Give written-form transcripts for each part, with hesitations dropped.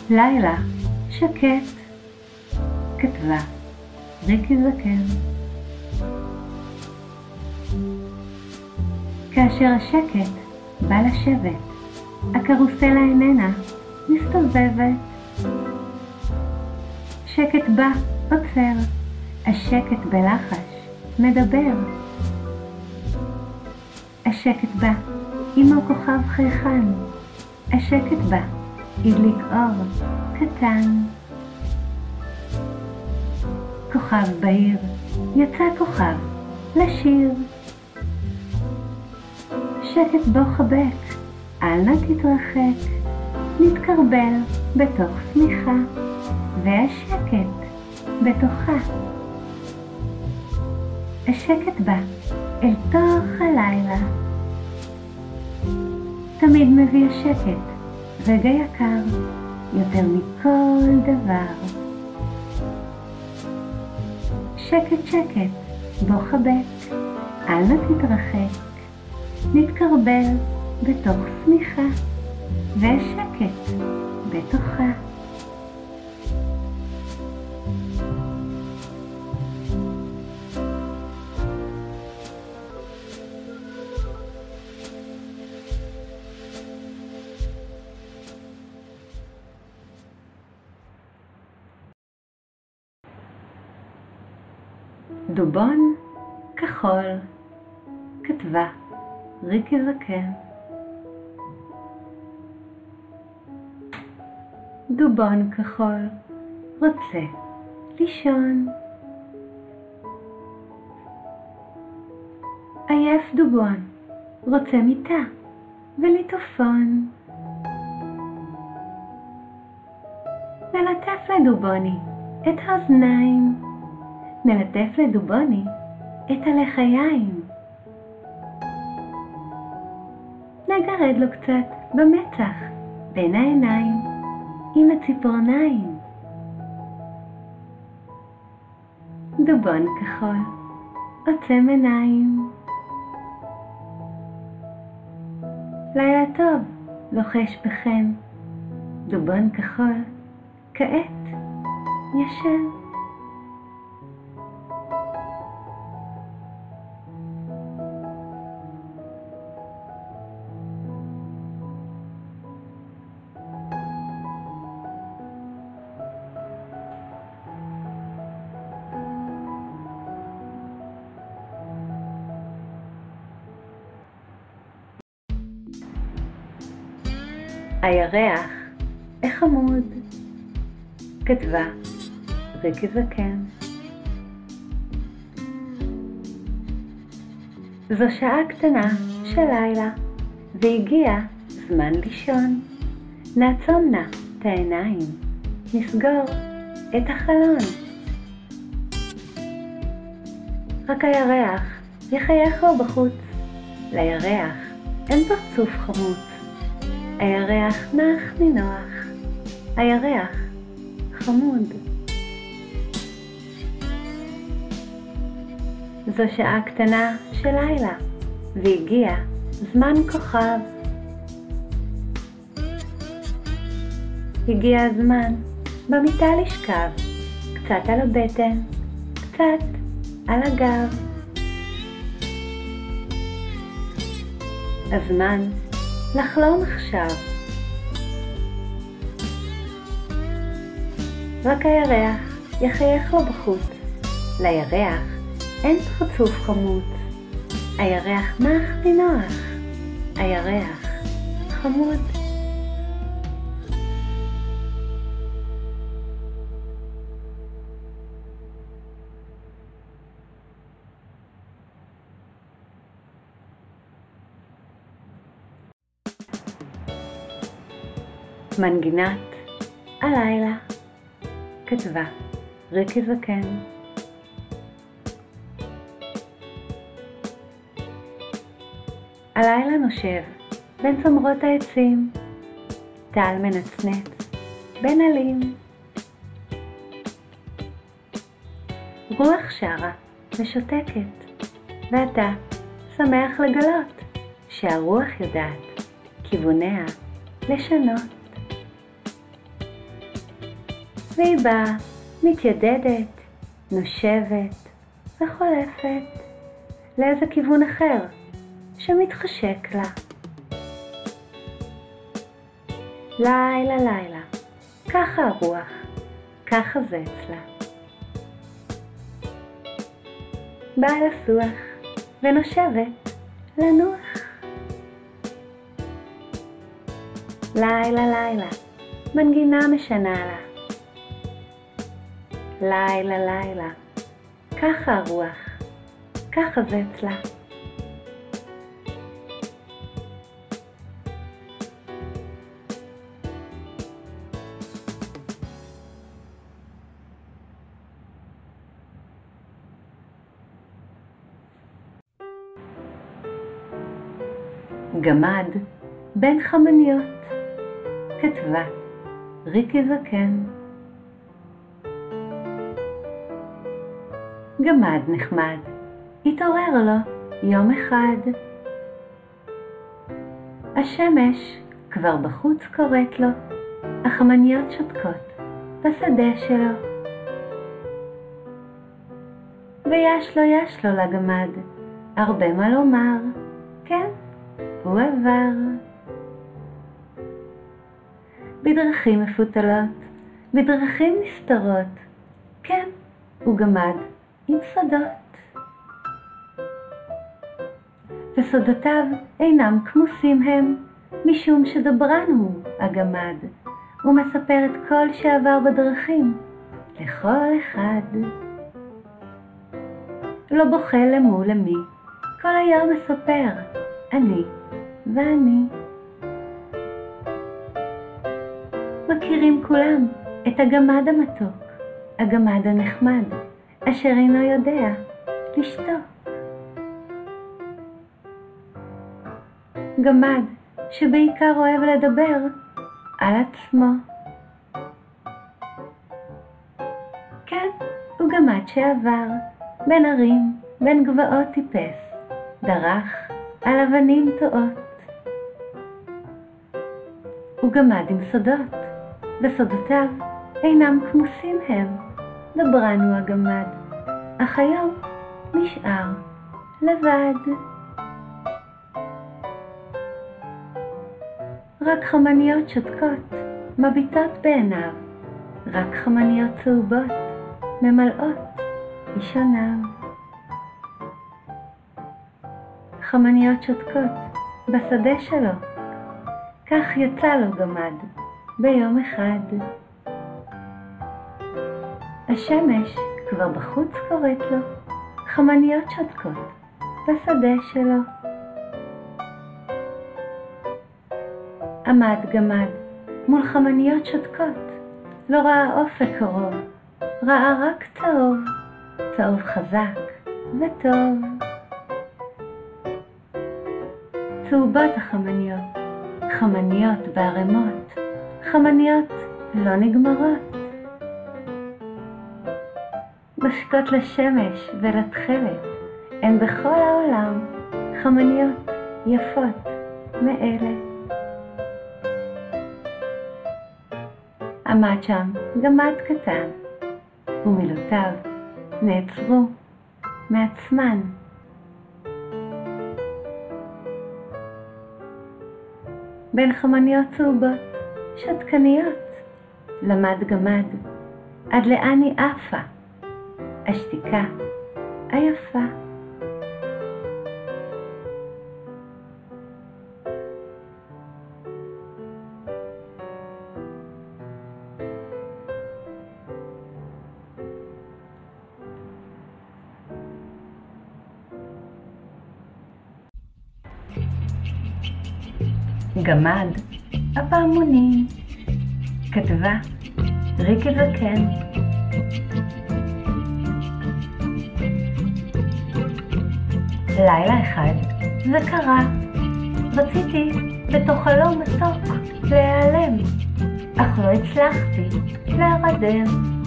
לילה שקט, כתבה ריקי זקן. כאשר השקט בא לשבת, הקרוסלה איננה מסתובבת. שקט בא, עוצר, השקט בלחש מדבר. השקט בא, עמו כוכב חייכן, השקט בא, הדליק אור קטן. כוכב בעיר, יצא כוכב לשיר. שקט בו חבק, אל נא תתרחק, נתקרבל בתוך שמיכה, והשקט בתוכה. השקט בא אל תוך הלילה, תמיד מביא השקט רגע יקר יותר מכל דבר. שקט שקט בו חבק, אל נא תתרחק, נתקרבל בתוך שמיכה, והשקט בתוכה. דובון כחול, כתבה ריקי זקן. דובון כחול רוצה לישון. עייף דובון רוצה מיטה וליטופון. נלטף לדובוני את האוזניים, נלטף לדובוני את הלחיים. נגרד לו קצת במצח בין העיניים עם הציפורניים. דובון כחול עוצם עיניים. לילה טוב לוחש בכם, דובון כחול כעת ישן. הירח החמוד, כתבה ריקי זקן. זו שעה קטנה של לילה, והגיע זמן לישון. נעצום נא את העיניים, נסגור את החלון. רק הירח יחייך לו בחוץ, לירח אין פרצוף חמוץ. הירח נח נינוח, הירח חמוד. זו שעה קטנה של לילה, והגיע זמן כוכב. הגיע הזמן במיטה לשכב, קצת על הבטן, קצת על הגב. הזמן לחלום עכשיו. רק הירח יחייך לו בחוץ, לירח אין פרצוף חמוץ. הירח נח נינוח, הירח חמוד. מנגינת הלילה, כתבה ריקי זקן. הלילה נושב בין צמרות העצים, טל מנצנץ בין עלים. רוח שרה ושותקת, ואתה שמח לגלות שהרוח יודעת כיווניה לשנות. והיא באה, מתיידדת, נושבת וחולפת לאיזה כיוון אחר שמתחשק לה. לילה לילה, ככה הרוח, ככה זה אצלה. באה לסוח ונושבת לנוח. לילה לילה, מנגינה משנה לה. לילה לילה, ככה הרוח, ככה זה אצלה. גמד בין חמניות, כתבה ריקי זקן. גמד נחמד, התעורר לו יום אחד. השמש כבר בחוץ קוראת לו, החמניות שותקות בשדה שלו. ויש לו לגמד הרבה מה לומר, כן, הוא עבר. בדרכים מפותלות, בדרכים נסתרות, כן, הוא גמד עם סודות. וסודותיו אינם כמוסים הם, משום שדברן הוא הגמד. הוא מספר את כל שעבר בדרכים, לכל אחד. לא בוכה למול למי, כל היום מספר, אני ואני. מכירים כולם את הגמד המתוק, הגמד הנחמד, אשר אינו יודע לשתוק. גמד שבעיקר אוהב לדבר על עצמו. כן, הוא גמד שעבר בין ערים, בין גבעות טיפס, דרך על אבנים טועות. הוא גמד עם סודות, וסודותיו אינם כמוסים הם. דברן הוא הגמד, אך היום נשאר לבד. רק חמניות שותקות מביטות בעיניו, רק חמניות צהובות ממלאות אישוניו. חמניות שותקות בשדה שלו, כך יצא לו גמד ביום אחד. השמש כבר בחוץ קוראת לו, חמניות שותקות בשדה שלו. עמד גמד מול חמניות שותקות, לא ראה אופק קרוב, ראה רק צהוב, צהוב חזק וטוב. צהובות החמניות, חמניות בערימות, חמניות לא נגמרות. משקות לשמש ולתכלת, הן בכל העולם חמניות יפות מאלה. עמד שם גמד קטן, ומילותיו נעצרו מעצמן. בין חמניות צהובות, שתקניות, למד גמד, עד לאן היא עפה, השתיקה היפה. גמד הפעמונים, כתבה ריקי זקן. לילה אחד זה קרה, רציתי בתוך חלום מתוק להיעלם, אך לא הצלחתי להירדם.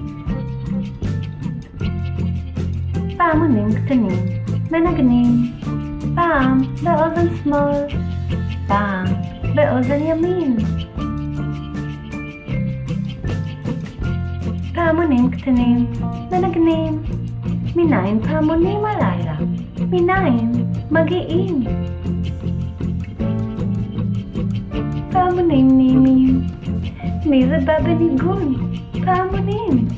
פעמונים קטנים מנגנים, פעם באוזן שמאל, פעם באוזן ימין. פעמונים קטנים מנגנים. מניין פעמונים הלילה? מניין מגיעים? פעמונים נעימים, מי זה בא בניגון? פעמונים.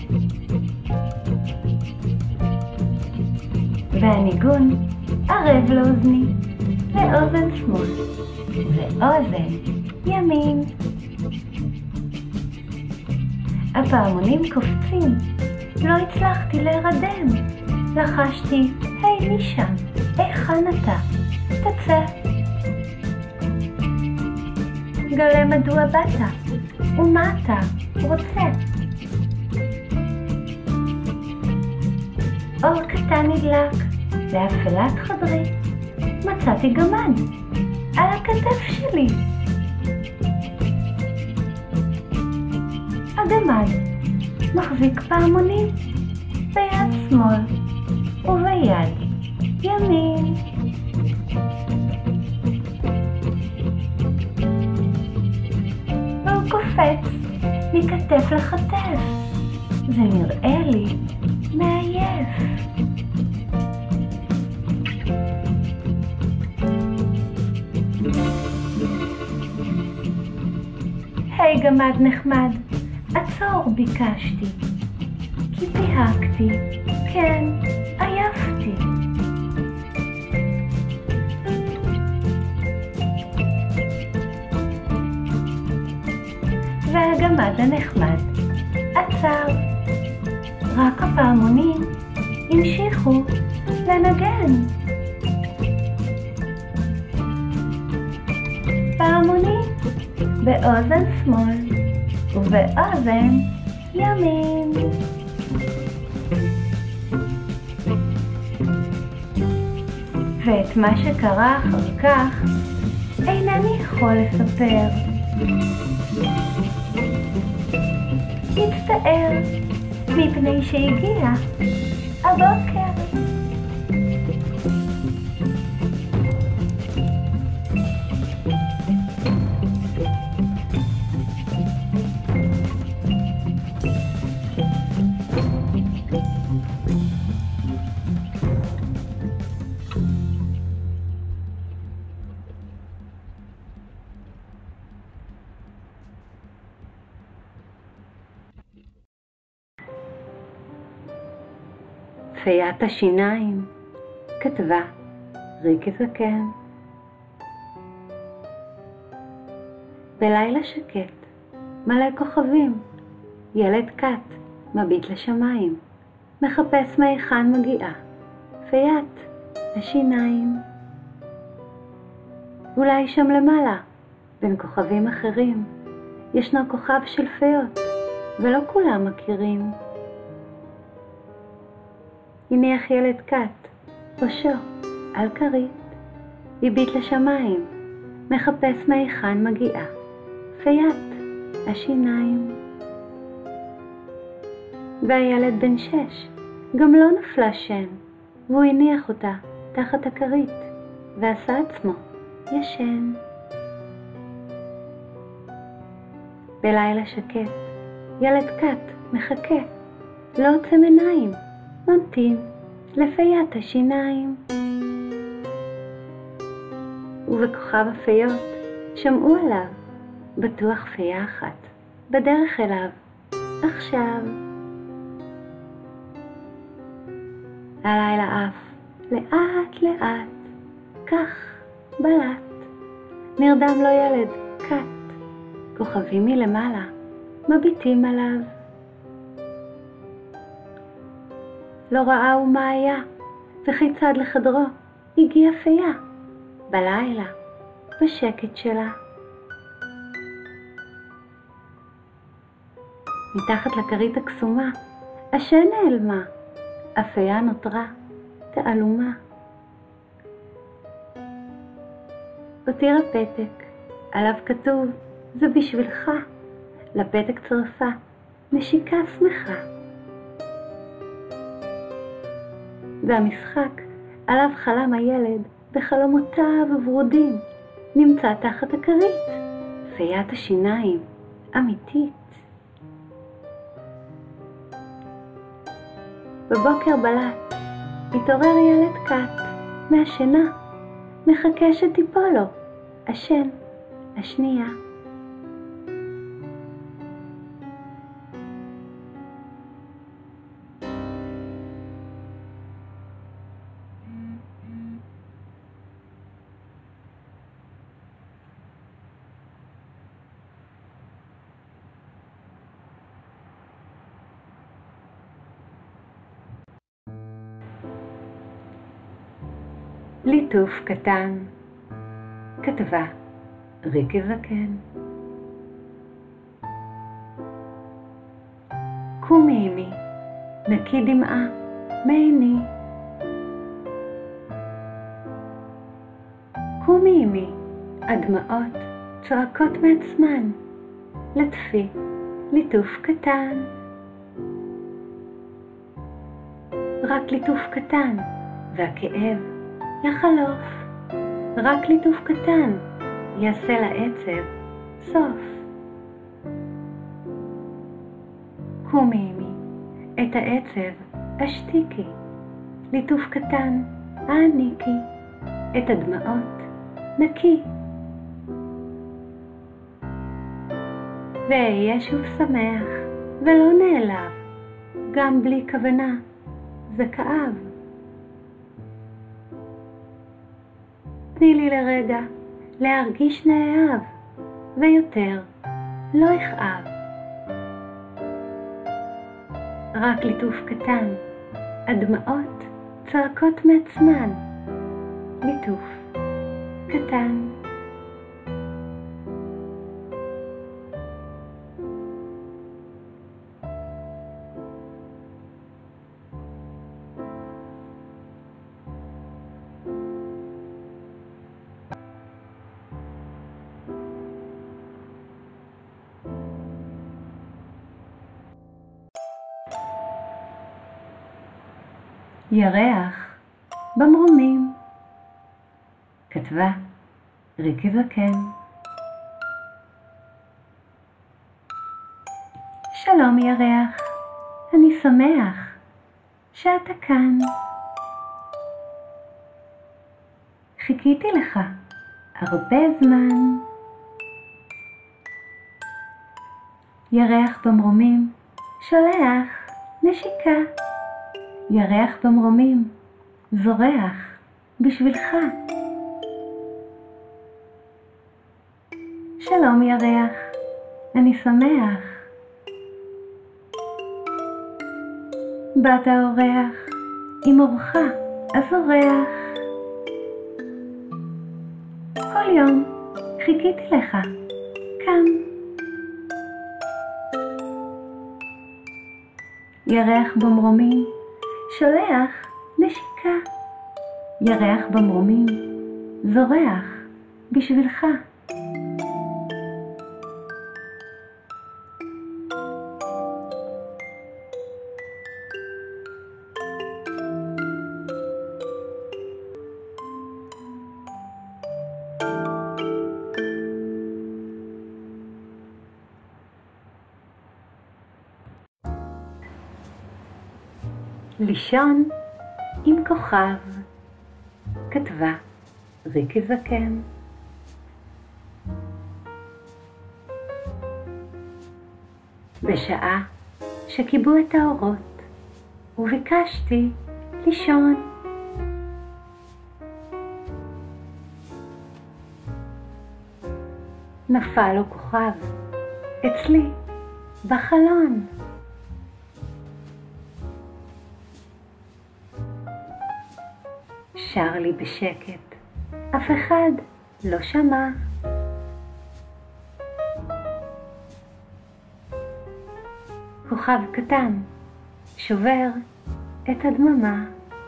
והניגון ערב לאוזני, לאוזן שמאל ולאוזן ימין. הפעמונים קופצים, לא הצלחתי להירדם. לחשתי, היי מי שם? היכן אתה? תצא. גלה מדוע באת? ומה אתה רוצה? אור קטן נדלק באפלת חדרי. מצאתי גמד על הכתף שלי. הגמד מחזיק פעמונים ביד שמאל וביד ימין. והוא קופץ מכתף לכתף. זה נראה לי מעייף. היי גמד נחמד, עצור ביקשתי, כי פיהקתי, כן, עייפתי. והגמד הנחמד עצר. רק הפעמונים המשיכו לנגן. פעמונים באוזן שמאל ובאוזן ימין. ואת מה שקרה אחר כך אינני יכול לספר. הצטער מפני שהגיע הבוקר. פיית השיניים, כתבה ריקי זקן. בלילה שקט, מלא כוכבים, ילד קט מביט לשמיים, מחפש מהיכן מגיעה פיית השיניים. אולי שם למעלה, בין כוכבים אחרים, ישנו כוכב של פיות, ולא כולם מכירים. הניח ילד קט, ראשו על כרית, הביט לשמיים, מחפש מהיכן מגיעה פיית השיניים. והילד בן 6 גם לא נפלה שן, והוא הניח אותה תחת הכרית, ועשה עצמו ישן. בלילה שקט, ילד קט מחכה, לא עוצם עיניים, ממתין לפיית השיניים. ובכוכב הפיות שמעו עליו, בטוח פייה אחת בדרך אליו עכשיו. הלילה עף לאט לאט, כך בלט, נרדם לו ילד קט, כוכבים מלמעלה מביטים עליו. לא ראה הוא מה היה, וכיצד לחדרו הגיעה פייה, בלילה, בשקט שלה. מתחת לכרית הקסומה, השן נעלמה, הפייה נותרה תעלומה. הותירה פתק, עליו כתוב, זה בשבילך, לפתק צרפה, נשיקה שמחה. והמשחק עליו חלם הילד בחלומותיו הוורודים, נמצא תחת הכרית, פיית השיניים, אמיתית. בבוקר בלט התעורר ילד קט מהשינה, מחכה שתיפול לו השן השנייה. ליטוף קטן. כתבה ריקי זקן. קומי אמי, נקי דמעה מעיני. קומי אמי, הדמעות צועקות מעצמן. לטפי ליטוף קטן. רק ליטוף קטן והכאב יחלוף. רק ליטוף קטן יעשה לעצב סוף. קומי אמי, את העצב אשתיקי. ליטוף קטן העניקי. את הדמעות נקי. ואהיה שוב שמח ולא נעלב. גם בלי כוונה זה כאב. תני לי לרגע להרגיש נאהב, ויותר לא אכאב. רק ליטוף קטן, הדמעות צועקות מעצמן. ליטוף קטן. ירח במרומים. כתבה ריקי זקן. שלום ירח, אני שמח שאתה כאן. חיכיתי לך הרבה זמן. ירח במרומים שולח נשיקה. ירח במרומים זורח בשבילך. שלום ירח, אני שמח. באת האורח עם אורך הזורח. כל יום חיכיתי לך כאן. ירח במרומים שולח נשיקה. ירח במרומים זורח בשבילך. לישון עם כוכב. כתבה ריקי זקן. בשעה שכיבו את האורות וביקשתי לישון, נפל לו כוכב אצלי בחלון. שר לי בשקט, אף אחד לא שמע. כוכב קטן שובר את הדממה.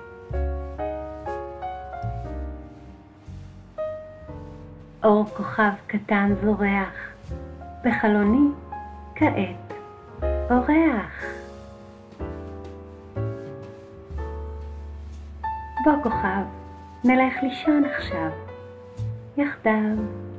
אור כוכב קטן זורח, בחלוני כעת אורח. בוא כוכב, נלך לישון עכשיו, יחדיו.